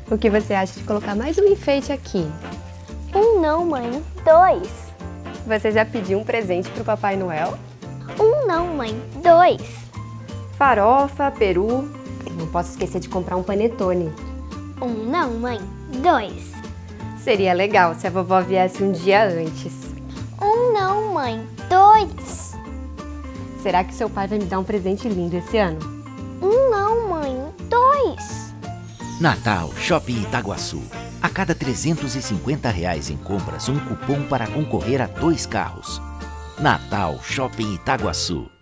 O que você acha de colocar mais um enfeite aqui? Um não, mãe. 2. Você já pediu um presente pro Papai Noel? Um não, mãe. 2. Farofa, peru. Não posso esquecer de comprar um panetone. Um não, mãe. 2. Seria legal se a vovó viesse um dia antes. Um não, mãe. 2. Será que seu pai vai me dar um presente lindo esse ano? Um não, mãe. 2. Natal Shopping Itaguaçu. A cada R$ 350 em compras, um cupom para concorrer a 2 carros. Natal Shopping Itaguaçu.